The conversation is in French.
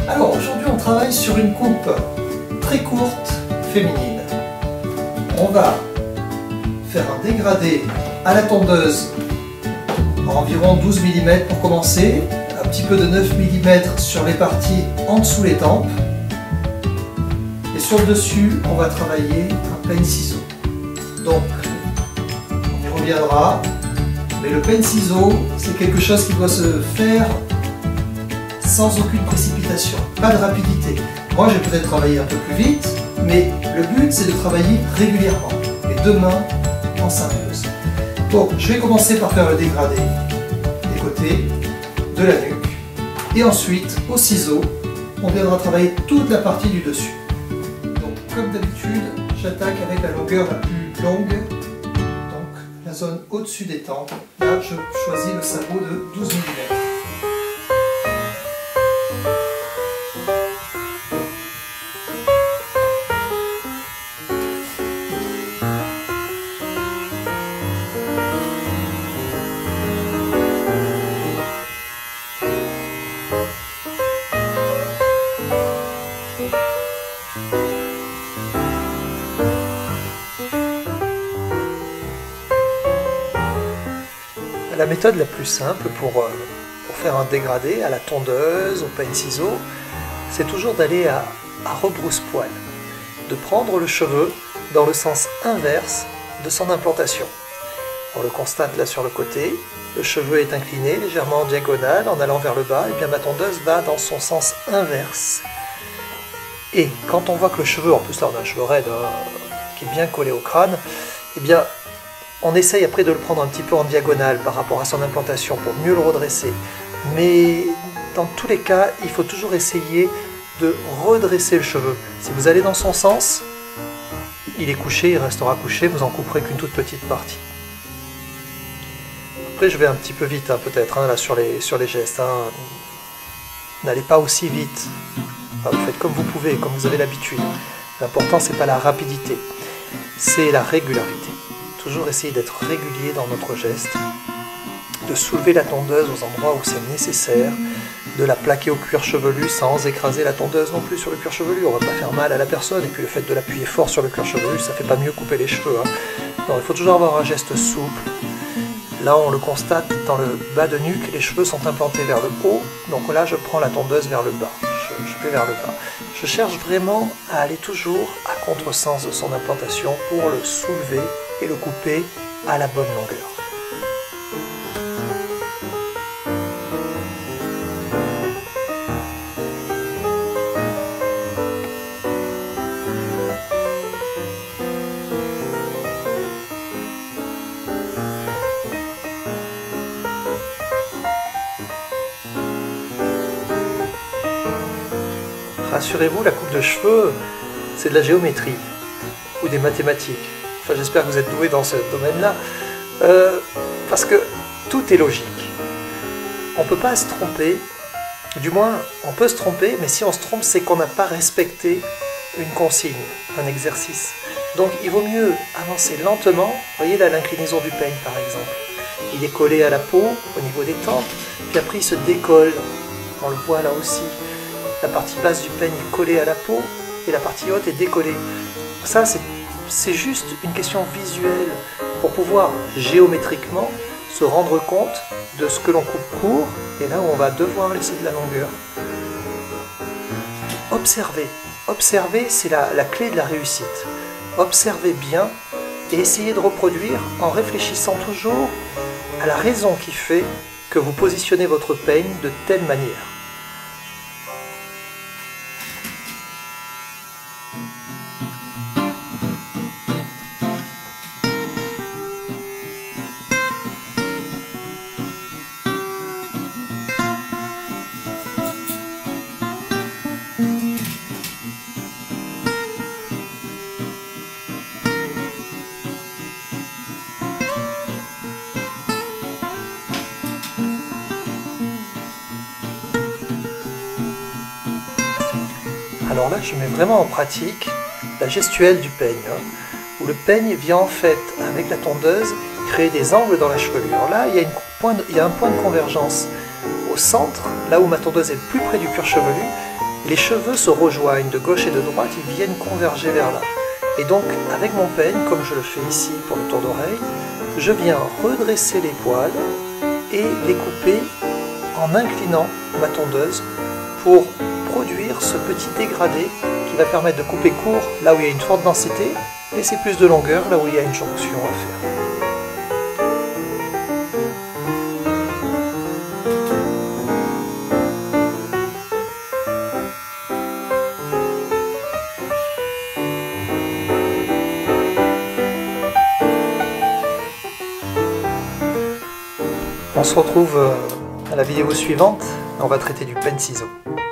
Alors aujourd'hui on travaille sur une coupe très courte féminine. On va faire un dégradé à la tondeuse à environ 12 mm pour commencer, un petit peu de 9 mm sur les parties en dessous les tempes. Et sur le dessus, on va travailler un peigne ciseau. Donc, on y reviendra, mais le peigne ciseau, c'est quelque chose qui doit se faire sans aucune précipitation, pas de rapidité. Moi, j'ai peut-être travaillé un peu plus vite, mais le but, c'est de travailler régulièrement, les deux mains en symbiose. Donc, je vais commencer par faire le dégradé des côtés, de la nuque, et ensuite, au ciseau, on viendra travailler toute la partie du dessus. Donc, comme d'habitude, j'attaque avec la longueur la plus longue, donc la zone au-dessus des tempes. Là, je choisis le sabot de 12 mm. La méthode la plus simple pour faire un dégradé à la tondeuse, au peigne-ciseau, c'est toujours d'aller à rebrousse-poil, de prendre le cheveu dans le sens inverse de son implantation. On le constate là sur le côté, le cheveu est incliné légèrement en diagonale en allant vers le bas, et bien ma tondeuse va dans son sens inverse. Et quand on voit que le cheveu, en plus là on a un cheveu raide qui est bien collé au crâne, et bien on essaye après de le prendre un petit peu en diagonale par rapport à son implantation pour mieux le redresser. Mais dans tous les cas, il faut toujours essayer de redresser le cheveu. Si vous allez dans son sens, il est couché, il restera couché, vous en couperez qu'une toute petite partie. Après je vais un petit peu vite peut-être là sur les gestes. N'allez pas aussi vite. Enfin, vous faites comme vous pouvez, comme vous avez l'habitude. L'important c'est pas la rapidité, c'est la régularité. Toujours essayer d'être régulier dans notre geste, de soulever la tondeuse aux endroits où c'est nécessaire, de la plaquer au cuir chevelu sans écraser la tondeuse non plus sur le cuir chevelu, on ne va pas faire mal à la personne, et puis le fait de l'appuyer fort sur le cuir chevelu, ça ne fait pas mieux couper les cheveux. Non, il faut toujours avoir un geste souple. Là on le constate dans le bas de nuque, les cheveux sont implantés vers le haut, donc là je prends la tondeuse vers le bas, je vais vers le bas. Je cherche vraiment à aller toujours à contresens de son implantation pour le soulever et le couper à la bonne longueur. Rassurez-vous, la coupe de cheveux, c'est de la géométrie ou des mathématiques. Enfin, j'espère que vous êtes doués dans ce domaine-là, parce que tout est logique. On ne peut pas se tromper, du moins on peut se tromper, mais si on se trompe, c'est qu'on n'a pas respecté une consigne, un exercice. Donc il vaut mieux avancer lentement. Vous voyez là l'inclinaison du peigne par exemple. Il est collé à la peau, au niveau des tempes, puis après il se décolle. On le voit là aussi. La partie basse du peigne est collée à la peau, et la partie haute est décollée. Ça, c'est juste une question visuelle pour pouvoir géométriquement se rendre compte de ce que l'on coupe court et là où on va devoir laisser de la longueur. Observez. Observer, c'est la clé de la réussite. Observez bien et essayez de reproduire en réfléchissant toujours à la raison qui fait que vous positionnez votre peigne de telle manière. Alors là, je mets vraiment en pratique la gestuelle du peigne, où le peigne vient en fait, avec la tondeuse, créer des angles dans la chevelure. Là, il y a un point de convergence au centre, là où ma tondeuse est le plus près du cuir chevelu, Les cheveux se rejoignent de gauche et de droite, ils viennent converger vers là. Et donc, avec mon peigne, comme je le fais ici pour le tour d'oreille, je viens redresser les poils et les couper en inclinant ma tondeuse pour produire ce petit dégradé qui va permettre de couper court là où il y a une forte densité, laisser plus de longueur là où il y a une jonction à faire. On se retrouve à la vidéo suivante, on va traiter du peigne-ciseau.